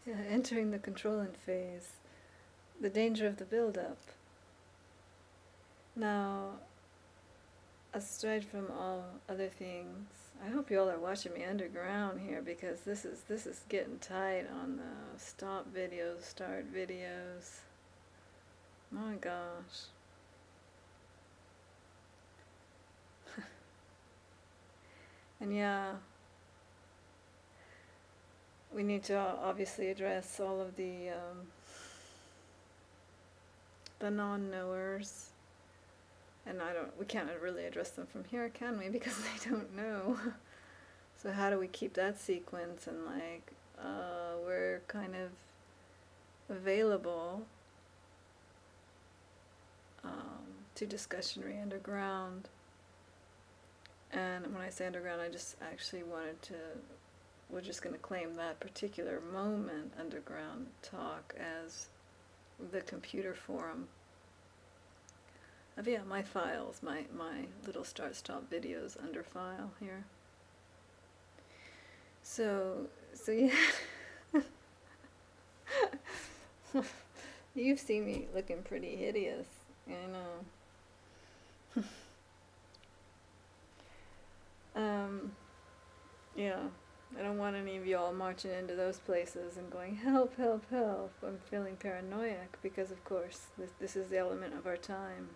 Yeah, entering the controllant phase. The danger of the build-up. Now, aside from all other things, I hope you all are watching me underground here, because this is getting tight on the stop videos, start videos. My gosh. And yeah, we need to obviously address all of the non-knowers. And we can't really address them from here, can we? Because they don't know. So how do we keep that sequence, and like, we're kind of available to discussionary underground. And when I say underground, I just actually we're just going to claim that particular moment, underground talk, as the computer forum. Yeah, my files, my little start-stop videos under file here. So yeah. You've seen me looking pretty hideous, I know. Yeah, I don't want any of y'all marching into those places and going, help, help, help. I'm feeling paranoid, because of course this is the element of our time.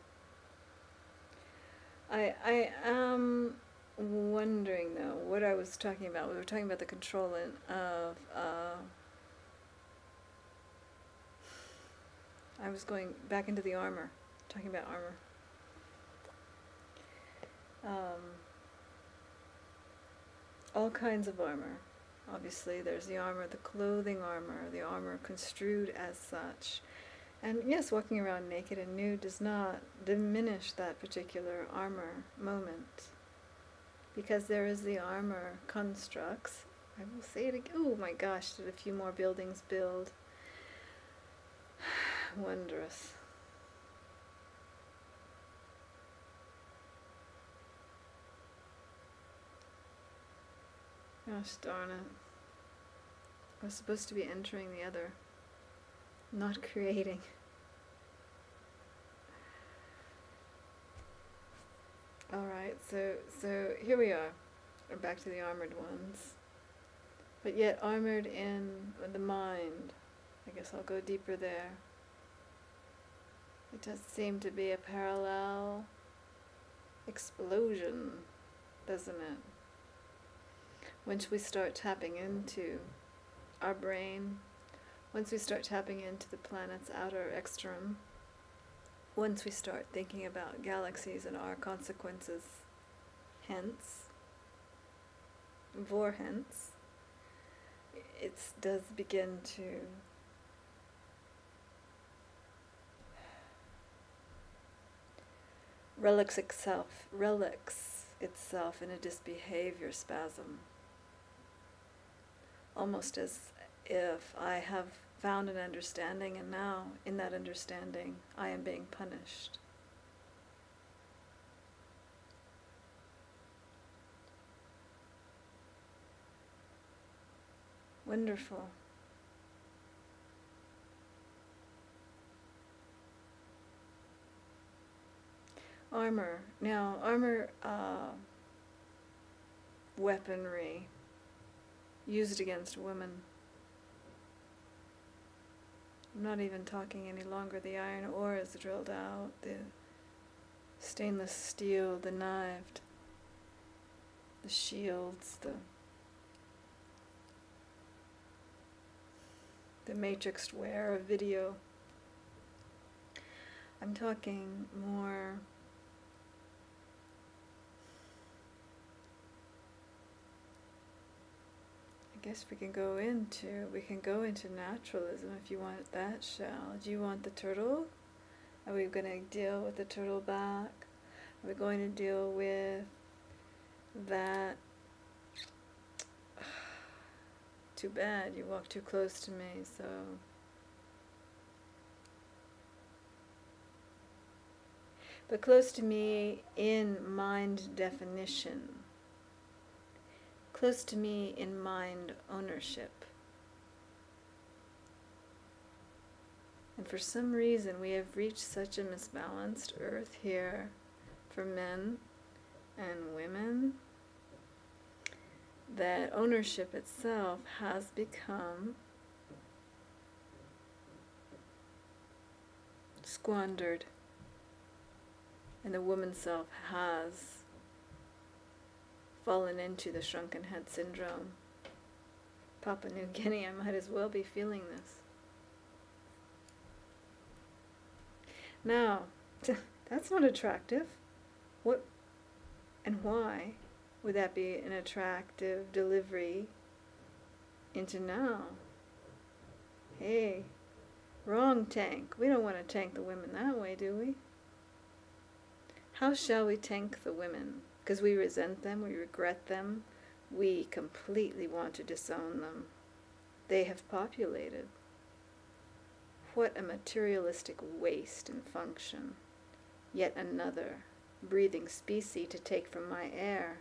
I am wondering though what I was talking about. We were talking about the controllant of I was going back into the armor, talking about armor. All kinds of armor. Obviously there's the armor, the clothing armor, the armor construed as such. And yes, walking around naked and nude does not diminish that particular armor moment, because there is the armor constructs. I will say it again. Oh my gosh, did a few more buildings build? Wondrous. Gosh darn it. I was supposed to be entering the other, not creating. Alright, so here we are. We're back to the armored ones. But yet armored in the mind. I guess I'll go deeper there. It does seem to be a parallel explosion, doesn't it? Once we start tapping into our brain, once we start tapping into the planet's outer extrum, once we start thinking about galaxies and our consequences, hence, vorhence, it does begin to relics itself in a disbehavior spasm. Almost as if I have found an understanding, and now, in that understanding, I am being punished. Wonderful. Armor. Now, armor weaponry used against women. I'm not even talking any longer the iron ore is drilled out, the stainless steel, the knived, the shields, the matrixed wear of video. I'm talking more I guess we can go into naturalism if you want that shell. Do you want the turtle? Are we going to deal with the turtle back? Are we going to deal with that? Too bad, you walked too close to me, so... But close to me in mind definition. Close to me in mind ownership. And for some reason we have reached such a misbalanced earth here for men and women that ownership itself has become squandered, and the woman self has fallen into the shrunken head syndrome. Papua New Guinea, I might as well be feeling this. Now, that's not attractive. What and why would that be an attractive delivery into now? Hey, wrong tank. We don't want to tank the women that way, do we? How shall we tank the women? Because we resent them, we regret them, we completely want to disown them. They have populated. What a materialistic waste and function. Yet another breathing species to take from my air.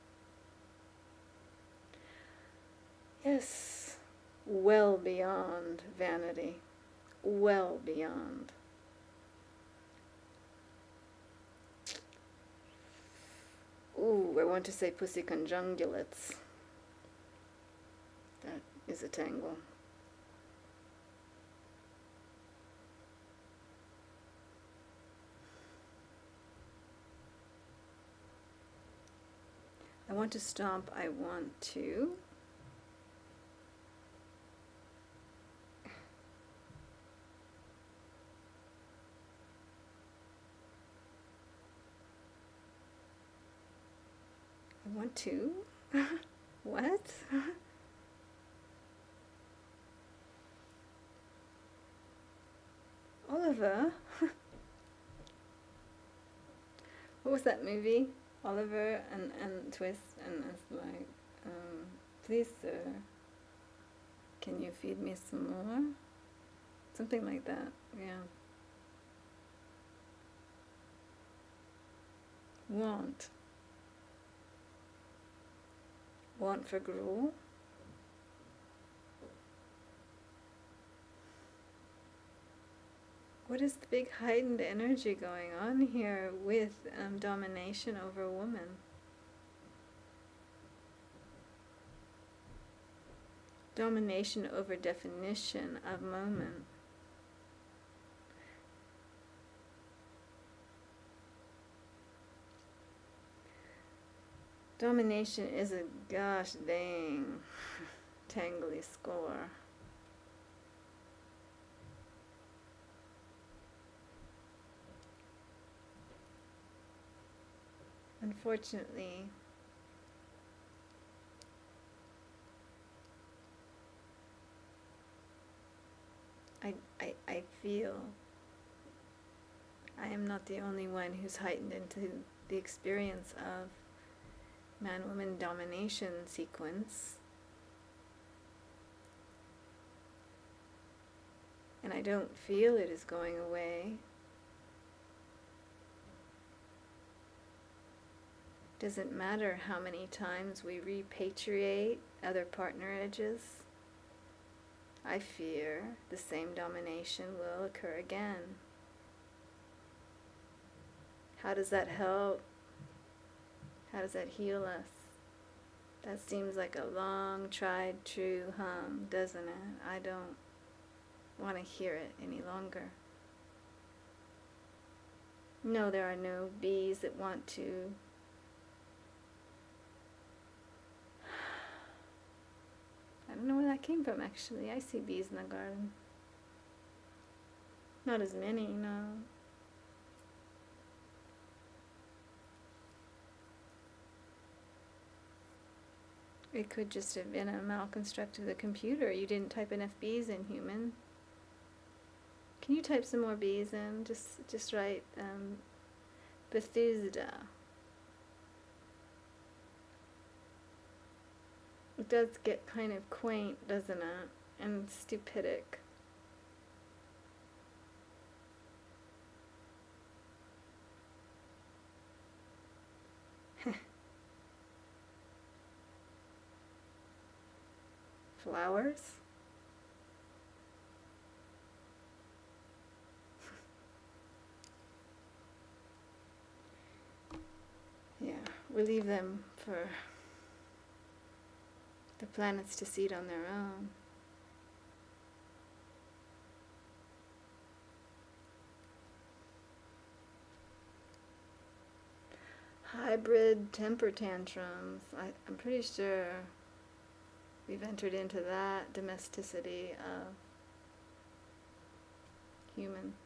Yes, well beyond vanity. Well beyond. Ooh, I want to say pussy conjungulates. That is a tangle. I want to stomp, I want to. I want to? What? Oliver? What was that movie? Oliver and Twist, and it's like, please sir, can you feed me some more? Something like that, yeah. Want. Want for gruel? What is the big heightened energy going on here with domination over a woman? Domination over definition of moment. Domination is a gosh dang tangly score. Unfortunately, I feel I am not the only one who's heightened into the experience of man-woman domination sequence. And I don't feel it is going away. Doesn't matter how many times we repatriate other partnerages. I fear the same domination will occur again. How does that help? How does that heal us? That seems like a long tried true hum, doesn't it? I don't want to hear it any longer. No, there are no bees that want to I don't know where that came from, actually. I see bees in the garden. Not as many, no. It could just have been a malconstruct of the computer. You didn't type enough bees in, human. Can you type some more bees in? Just write Bethesda. It does get kind of quaint, doesn't it? And stupidic. Flowers? we leave them for the planets to seed on their own. Hybrid temper tantrums. I'm pretty sure we've entered into that domesticity of human